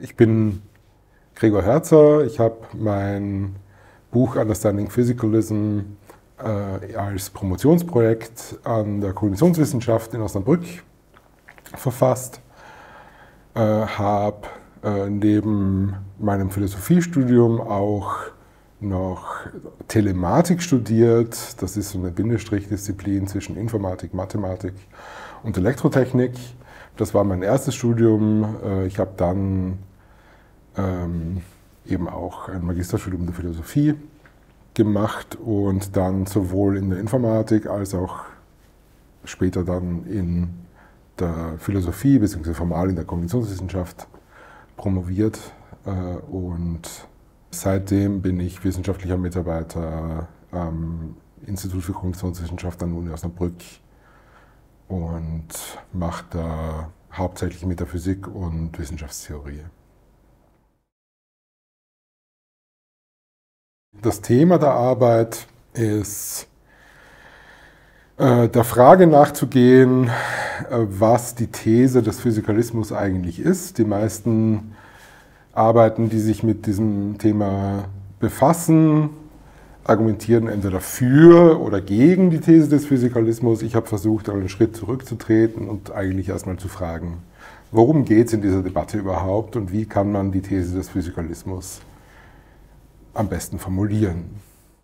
Ich bin Gregor Herzer. Ich habe mein Buch Understanding Physicalism als Promotionsprojekt an der Kognitionswissenschaft in Osnabrück verfasst. Habe neben meinem Philosophiestudium auch noch Telematik studiert. Das ist so eine Bindestrichdisziplin zwischen Informatik, Mathematik und Elektrotechnik. Das war mein erstes Studium. Ich habe dann eben auch ein Magisterstudium der Philosophie gemacht und dann sowohl in der Informatik als auch später dann in der Philosophie bzw. formal in der Kognitionswissenschaft promoviert. Und seitdem bin ich wissenschaftlicher Mitarbeiter am Institut für Kognitionswissenschaft an der Uni Osnabrück und mache da hauptsächlich Metaphysik und Wissenschaftstheorie. Das Thema der Arbeit ist, der Frage nachzugehen, was die These des Physikalismus eigentlich ist. Die meisten Arbeiten, die sich mit diesem Thema befassen, argumentieren entweder für oder gegen die These des Physikalismus. Ich habe versucht, einen Schritt zurückzutreten und eigentlich erstmal zu fragen, worum geht es in dieser Debatte überhaupt und wie kann man die These des Physikalismus am besten formulieren.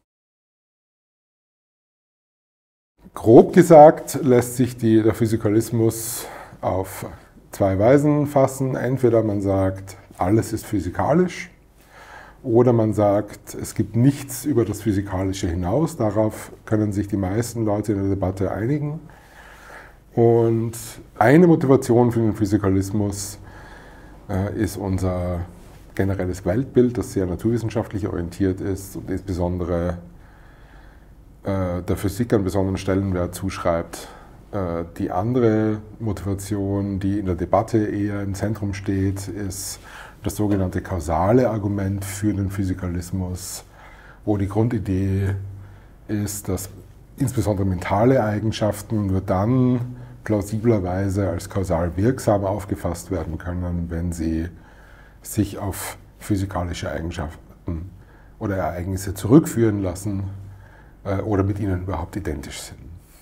Grob gesagt lässt sich der Physikalismus auf zwei Weisen fassen. Entweder man sagt, alles ist physikalisch, oder man sagt, es gibt nichts über das Physikalische hinaus. Darauf können sich die meisten Leute in der Debatte einigen. Und eine Motivation für den Physikalismus ist unser generelles Weltbild, das sehr naturwissenschaftlich orientiert ist und insbesondere der Physik einen besonderen Stellenwert zuschreibt. Die andere Motivation, die in der Debatte eher im Zentrum steht, ist das sogenannte kausale Argument für den Physikalismus, wo die Grundidee ist, dass insbesondere mentale Eigenschaften nur dann plausiblerweise als kausal wirksam aufgefasst werden können, wenn sie sich auf physikalische Eigenschaften oder Ereignisse zurückführen lassen oder mit ihnen überhaupt identisch sind.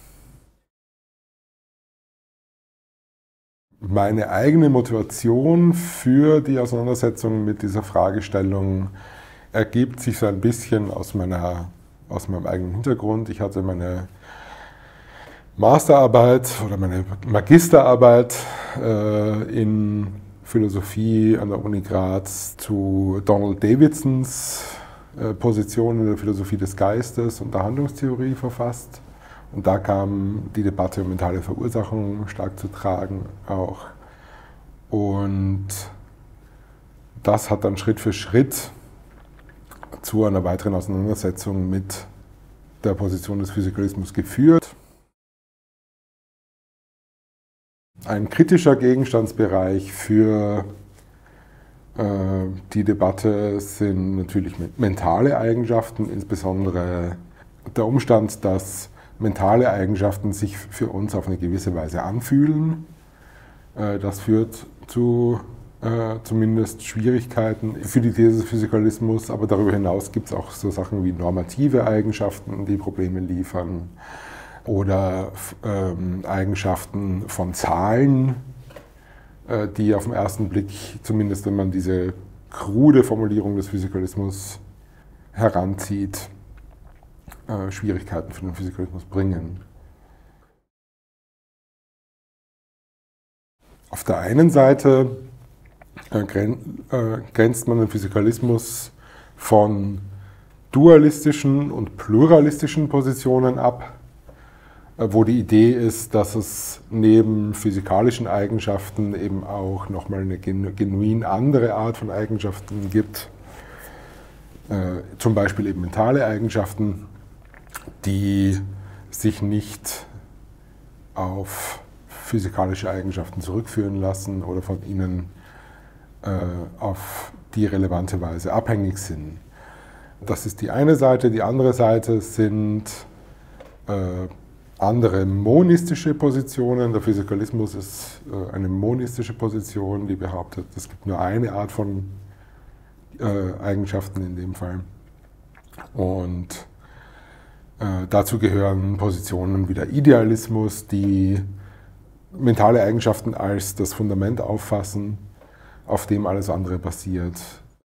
Meine eigene Motivation für die Auseinandersetzung mit dieser Fragestellung ergibt sich so ein bisschen aus meinem eigenen Hintergrund. Ich hatte meine Masterarbeit oder meine Magisterarbeit in Philosophie an der Uni Graz zu Donald Davidsons Position in der Philosophie des Geistes und der Handlungstheorie verfasst. Und da kam die Debatte um mentale Verursachung stark zu tragen auch. Und das hat dann Schritt für Schritt zu einer weiteren Auseinandersetzung mit der Position des Physikalismus geführt. Ein kritischer Gegenstandsbereich für die Debatte sind natürlich mentale Eigenschaften, insbesondere der Umstand, dass mentale Eigenschaften sich für uns auf eine gewisse Weise anfühlen. Das führt zu zumindest Schwierigkeiten für die These des Physikalismus, aber darüber hinaus gibt es auch so Sachen wie normative Eigenschaften, die Probleme liefern, oder Eigenschaften von Zahlen, die auf den ersten Blick, zumindest wenn man diese krude Formulierung des Physikalismus heranzieht, Schwierigkeiten für den Physikalismus bringen. Auf der einen Seite grenzt man den Physikalismus von dualistischen und pluralistischen Positionen ab, wo die Idee ist, dass es neben physikalischen Eigenschaften eben auch nochmal eine genuin andere Art von Eigenschaften gibt, zum Beispiel eben mentale Eigenschaften, die sich nicht auf physikalische Eigenschaften zurückführen lassen oder von ihnen auf die relevante Weise abhängig sind. Das ist die eine Seite. Die andere Seite sind andere monistische Positionen. Der Physikalismus ist eine monistische Position, die behauptet, es gibt nur eine Art von Eigenschaften in dem Fall. Und dazu gehören Positionen wie der Idealismus, die mentale Eigenschaften als das Fundament auffassen, auf dem alles andere basiert.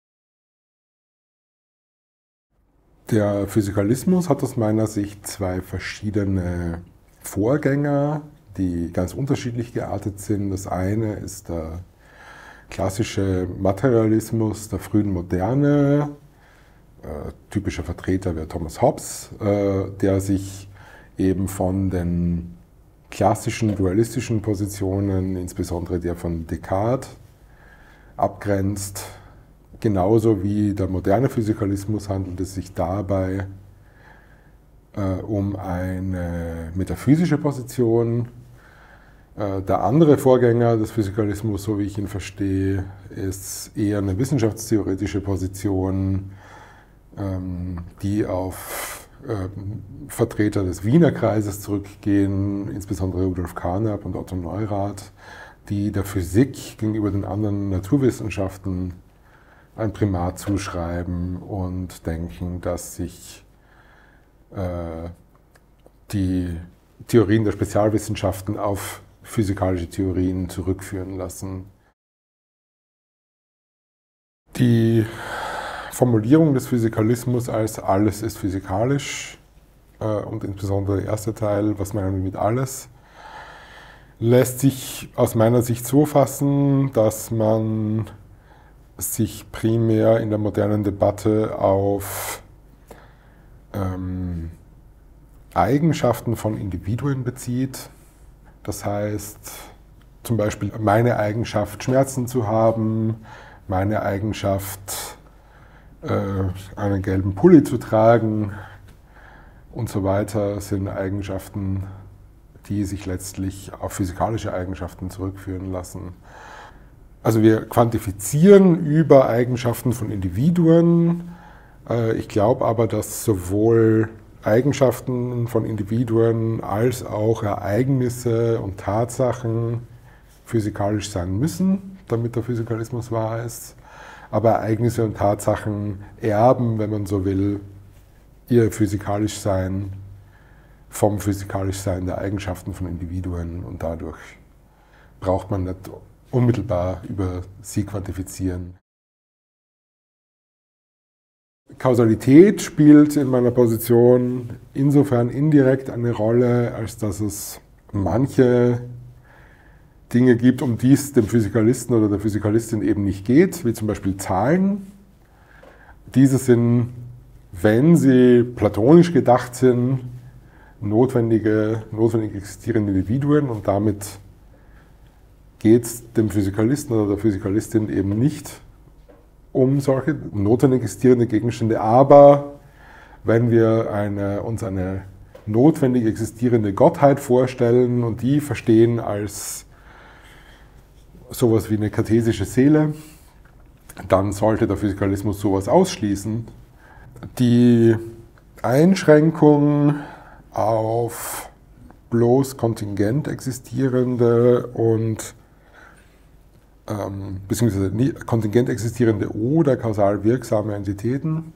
Der Physikalismus hat aus meiner Sicht zwei verschiedene Vorgänger, die ganz unterschiedlich geartet sind. Das eine ist der klassische Materialismus der frühen Moderne. Typischer Vertreter wäre Thomas Hobbes, der sich eben von den klassischen dualistischen Positionen, insbesondere der von Descartes, abgrenzt. Genauso wie der moderne Physikalismus handelt es sich dabei um eine metaphysische Position. Der andere Vorgänger des Physikalismus, so wie ich ihn verstehe, ist eher eine wissenschaftstheoretische Position, die auf Vertreter des Wiener Kreises zurückgehen, insbesondere Rudolf Carnap und Otto Neurath, die der Physik gegenüber den anderen Naturwissenschaften ein Primat zuschreiben und denken, dass sich die Theorien der Spezialwissenschaften auf physikalische Theorien zurückführen lassen. Die Formulierung des Physikalismus als alles ist physikalisch und insbesondere der erste Teil, was meinen wir mit alles, lässt sich aus meiner Sicht so fassen, dass man sich primär in der modernen Debatte auf Eigenschaften von Individuen bezieht. Das heißt, zum Beispiel meine Eigenschaft, Schmerzen zu haben, meine Eigenschaft, einen gelben Pulli zu tragen und so weiter, sind Eigenschaften, die sich letztlich auf physikalische Eigenschaften zurückführen lassen. Also wir quantifizieren über Eigenschaften von Individuen. Ich glaube aber, dass sowohl Eigenschaften von Individuen als auch Ereignisse und Tatsachen physikalisch sein müssen, damit der Physikalismus wahr ist. Aber Ereignisse und Tatsachen erben, wenn man so will, ihr Physikalischsein vom Physikalischsein der Eigenschaften von Individuen und dadurch braucht man nicht unmittelbar über sie quantifizieren. Kausalität spielt in meiner Position insofern indirekt eine Rolle, als dass es manche Dinge gibt, um die es dem Physikalisten oder der Physikalistin eben nicht geht, wie zum Beispiel Zahlen. Diese sind, wenn sie platonisch gedacht sind, notwendig existierende Individuen und damit geht es dem Physikalisten oder der Physikalistin eben nicht um solche notwendig existierende Gegenstände. Aber wenn wir uns eine notwendig existierende Gottheit vorstellen und die verstehen als sowas wie eine kartesische Seele, dann sollte der Physikalismus sowas ausschließen. Die Einschränkung auf bloß kontingent existierende und beziehungsweise kontingent existierende oder kausal wirksame Entitäten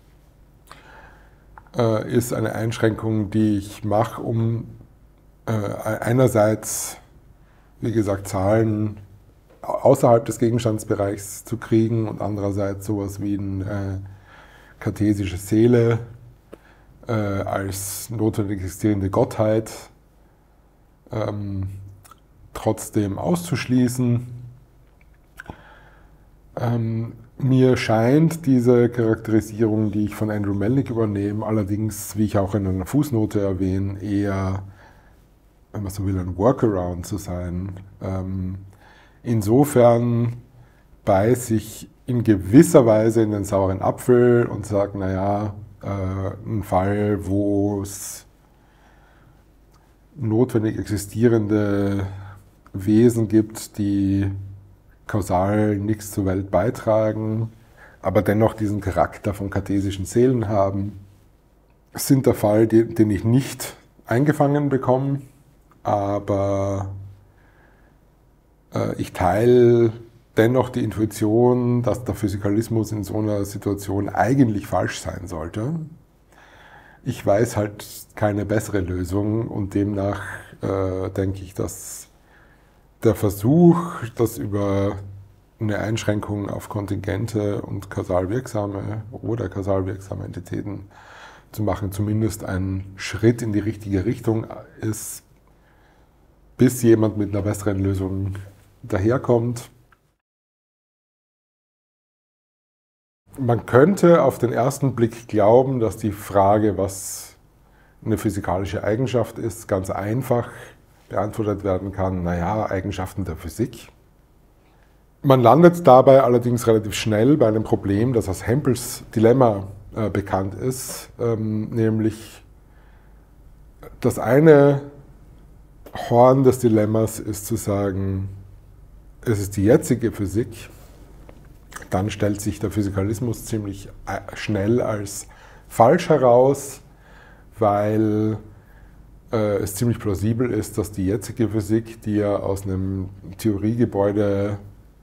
ist eine Einschränkung, die ich mache, um einerseits, wie gesagt, Zahlen außerhalb des Gegenstandsbereichs zu kriegen und andererseits sowas wie eine kartesische Seele als notwendig existierende Gottheit trotzdem auszuschließen. Mir scheint diese Charakterisierung, die ich von Andrew Melnick übernehme, allerdings, wie ich auch in einer Fußnote erwähne, eher, wenn man so will, ein Workaround zu sein. Insofern beiße ich in gewisser Weise in den sauren Apfel und sage, naja, ein Fall, wo es notwendig existierende Wesen gibt, die kausal nichts zur Welt beitragen, aber dennoch diesen Charakter von kartesischen Seelen haben, sind der Fall, den ich nicht eingefangen bekomme, aber ich teile dennoch die Intuition, dass der Physikalismus in so einer Situation eigentlich falsch sein sollte. Ich weiß halt keine bessere Lösung und demnach denke ich, dass der Versuch, das über eine Einschränkung auf Kontingente und kausal wirksame oder kausal wirksame Entitäten zu machen, zumindest ein Schritt in die richtige Richtung ist, bis jemand mit einer besseren Lösung daherkommt. Man könnte auf den ersten Blick glauben, dass die Frage, was eine physikalische Eigenschaft ist, ganz einfach beantwortet werden kann. Naja, Eigenschaften der Physik. Man landet dabei allerdings relativ schnell bei einem Problem, das als Hempels Dilemma bekannt ist, nämlich das eine Horn des Dilemmas ist zu sagen, es ist die jetzige Physik. Dann stellt sich der Physikalismus ziemlich schnell als falsch heraus, weil es ziemlich plausibel ist, dass die jetzige Physik, die ja aus einem Theoriegebäude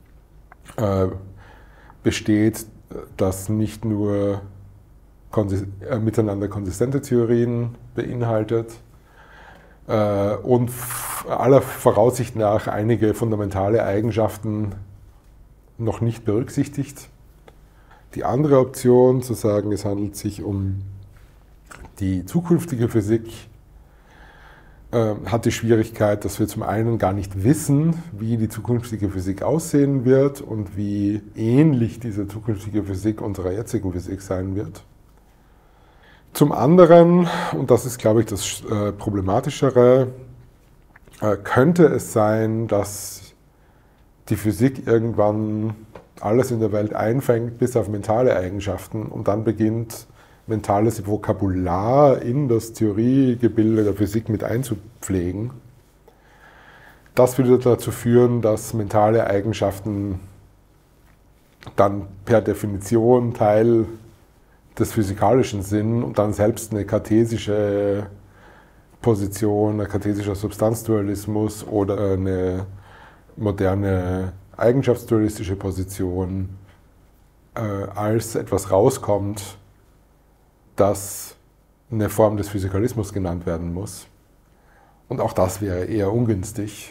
besteht, das nicht nur miteinander konsistente Theorien beinhaltet und aller Voraussicht nach einige fundamentale Eigenschaften noch nicht berücksichtigt. Die andere Option, zu sagen, es handelt sich um die zukünftige Physik, hat die Schwierigkeit, dass wir zum einen gar nicht wissen, wie die zukünftige Physik aussehen wird und wie ähnlich diese zukünftige Physik unserer jetzigen Physik sein wird. Zum anderen, und das ist, glaube ich, das Problematischere, könnte es sein, dass die Physik irgendwann alles in der Welt einfängt, bis auf mentale Eigenschaften, und dann beginnt, mentales Vokabular in das Theoriegebilde der Physik mit einzupflegen. Das würde dazu führen, dass mentale Eigenschaften dann per Definition Teil des Physikalischen sind und dann selbst eine kartesische Position, ein kartesischer Substanzdualismus oder eine moderne eigenschaftsdualistische Position als etwas rauskommt, das eine Form des Physikalismus genannt werden muss. Und auch das wäre eher ungünstig.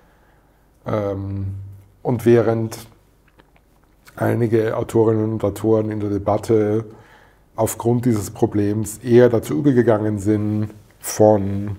Und während einige Autorinnen und Autoren in der Debatte aufgrund dieses Problems eher dazu übergegangen sind, von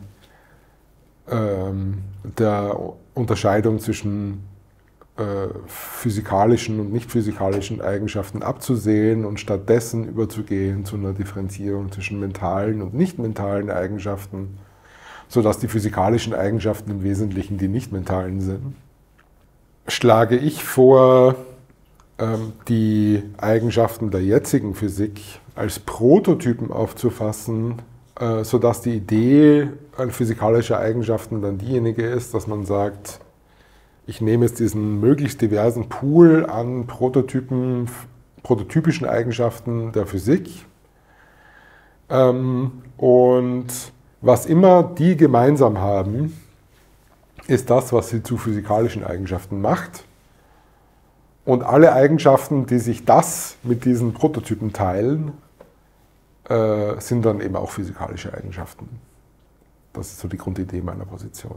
der Unterscheidung zwischen physikalischen und nicht physikalischen Eigenschaften abzusehen und stattdessen überzugehen zu einer Differenzierung zwischen mentalen und nicht mentalen Eigenschaften, sodass die physikalischen Eigenschaften im Wesentlichen die nicht mentalen sind, schlage ich vor, die Eigenschaften der jetzigen Physik als Prototypen aufzufassen, sodass die Idee physikalischer Eigenschaften dann diejenige ist, dass man sagt, ich nehme jetzt diesen möglichst diversen Pool an prototypischen Eigenschaften der Physik und was immer die gemeinsam haben, ist das, was sie zu physikalischen Eigenschaften macht. Und alle Eigenschaften, die sich das mit diesen Prototypen teilen, sind dann eben auch physikalische Eigenschaften. Das ist so die Grundidee meiner Position.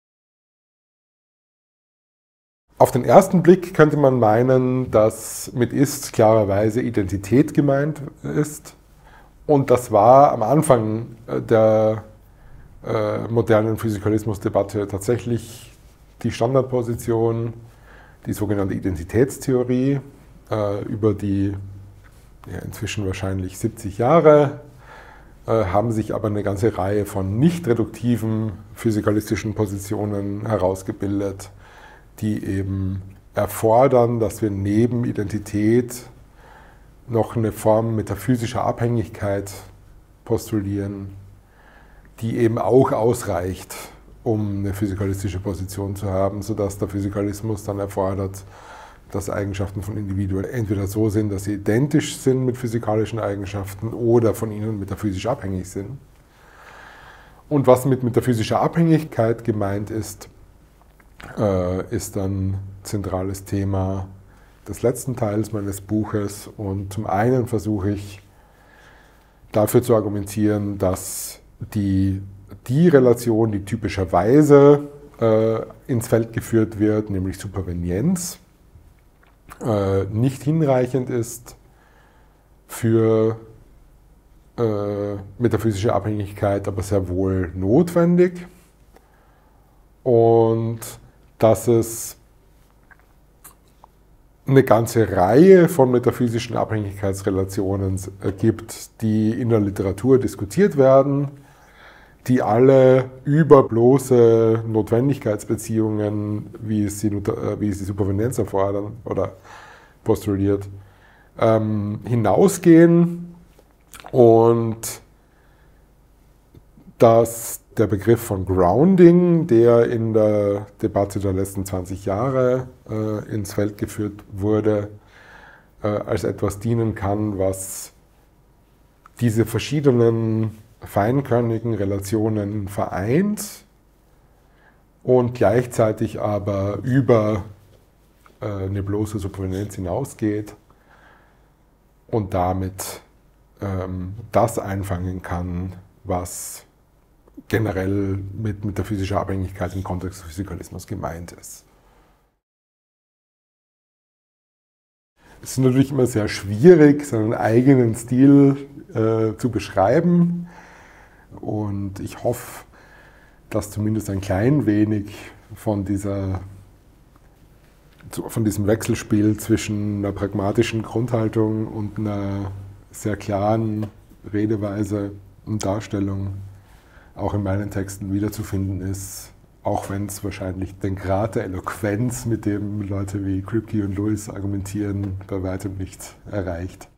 Auf den ersten Blick könnte man meinen, dass mit ist klarerweise Identität gemeint ist. Und das war am Anfang der modernen Physikalismusdebatte tatsächlich die Standardposition, die sogenannte Identitätstheorie, über die inzwischen wahrscheinlich 70 Jahre haben sich aber eine ganze Reihe von nicht reduktiven physikalistischen Positionen herausgebildet, die eben erfordern, dass wir neben Identität noch eine Form metaphysischer Abhängigkeit postulieren, die eben auch ausreicht, um eine physikalistische Position zu haben, sodass der Physikalismus dann erfordert, dass Eigenschaften von Individuen entweder so sind, dass sie identisch sind mit physikalischen Eigenschaften oder von ihnen metaphysisch abhängig sind. Und was mit metaphysischer Abhängigkeit gemeint ist, ist dann zentrales Thema des letzten Teils meines Buches. Und zum einen versuche ich dafür zu argumentieren, dass die Relation, die typischerweise ins Feld geführt wird, nämlich Supervenienz, nicht hinreichend ist für metaphysische Abhängigkeit, aber sehr wohl notwendig. Und dass es eine ganze Reihe von metaphysischen Abhängigkeitsrelationen gibt, die in der Literatur diskutiert werden, die alle über bloße Notwendigkeitsbeziehungen, wie sie Supervenienz erfordern oder postuliert, hinausgehen, und dass der Begriff von Grounding, der in der Debatte der letzten 20 Jahre ins Feld geführt wurde, als etwas dienen kann, was diese verschiedenen feinkörnigen Relationen vereint und gleichzeitig aber über eine bloße Supervenienz hinausgeht und damit das einfangen kann, was generell mit metaphysischer Abhängigkeit im Kontext des Physikalismus gemeint ist. Es ist natürlich immer sehr schwierig, seinen eigenen Stil zu beschreiben, und ich hoffe, dass zumindest ein klein wenig von diesem Wechselspiel zwischen einer pragmatischen Grundhaltung und einer sehr klaren Redeweise und Darstellung auch in meinen Texten wiederzufinden ist, auch wenn es wahrscheinlich den Grad der Eloquenz, mit dem Leute wie Kripke und Lewis argumentieren, bei weitem nicht erreicht.